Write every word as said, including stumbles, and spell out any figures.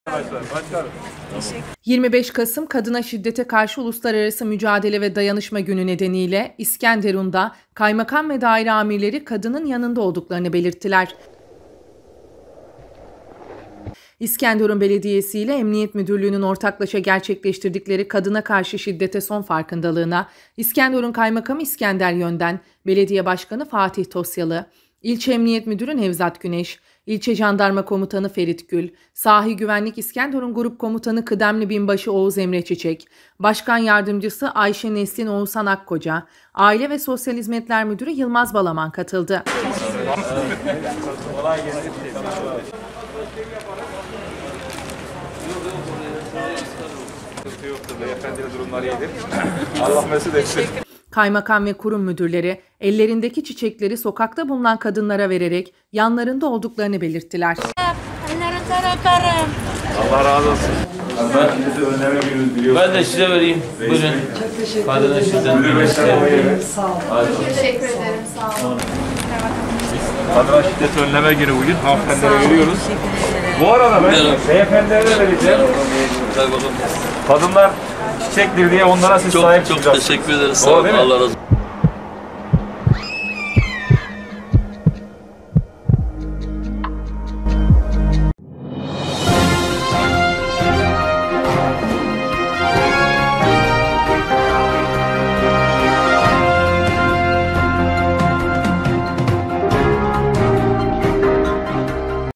yirmi beş Kasım Kadına Şiddete Karşı Uluslararası Mücadele ve Dayanışma Günü nedeniyle İskenderun'da kaymakam ve daire amirleri kadının yanında olduklarını belirttiler. İskenderun Belediyesi ile Emniyet Müdürlüğü'nün ortaklaşa gerçekleştirdikleri kadına karşı şiddete son farkındalığına İskenderun Kaymakamı İskender Yönden, Belediye Başkanı Fatih Tosyalı, İlçe Emniyet Müdürü Nevzat Güneş, İlçe Jandarma Komutanı Ferit Gül, Sahil Güvenlik İskenderun Grup Komutanı Kıdemli Binbaşı Oğuz Emre Çiçek, Başkan Yardımcısı Ayşe Neslin Oğuzhan Akkoca, Aile ve Sosyal Hizmetler Müdürü Yılmaz Balaman katıldı. Allah mesut etsin. Kaymakam ve kurum müdürleri ellerindeki çiçekleri sokakta bulunan kadınlara vererek yanlarında olduklarını belirttiler. Allah razı olsun. Ben size önleme gününüzü biliyorsunuz. Ben de size vereyim. Buyurun. Çok teşekkür Kadına şiddet. Müdür Bey'den Sağ olun. Teşekkür ederim. Sağ olun. Kadına şiddet önleme günü bugün. Hanımefendilere veriyoruz. Bu arada ben beyefendilere de vereceğim. Kadınlar çiçektir diye onlara siz Çok, sahip çok çıkacaksınız. teşekkür ederiz. Sağ Doğru olun. değil mi? Allah razı olsun.